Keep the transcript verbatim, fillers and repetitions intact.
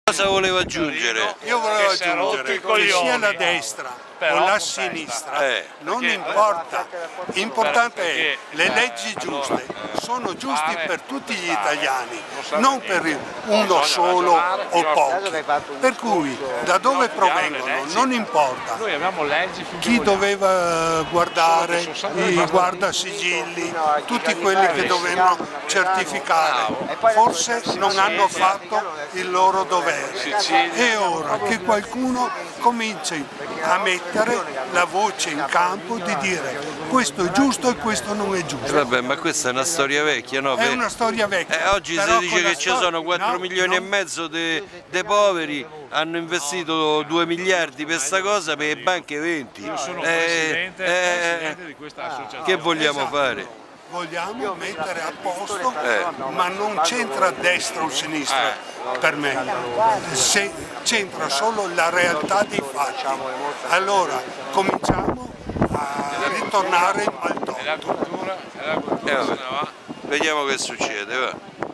Cosa voleva aggiungere? Io volevo aggiungere che sia la destra o la sinistra Eh. non importa, l'importante è le leggi giuste, sono giusti per tutti gli italiani, non per uno solo o pochi. Per cui da dove provengono non importa. Chi doveva guardare, i guardasigilli, tutti quelli che dovevano certificare, forse non hanno fatto il loro dovere. È ora che qualcuno cominci a mettere la voce in campo di dire questo è giusto e questo non è giusto. Eh vabbè, ma questa è una storia vecchia, no? È una storia vecchia. Eh, oggi si dice che ci sono quattro milioni e mezzo di poveri, hanno investito due miliardi per questa cosa, per le banche venti. Io sono eh, presidente, eh, presidente di questa associazione. Che vogliamo Esatto. fare? Vogliamo mettere a posto, Eh. ma non c'entra destra o sinistra per me, se c'entra solo la realtà dei fatti. Allora cominciamo a ritornare in maltolto. E la cultura, e la cultura Eh, se ne va. Vediamo che succede, va.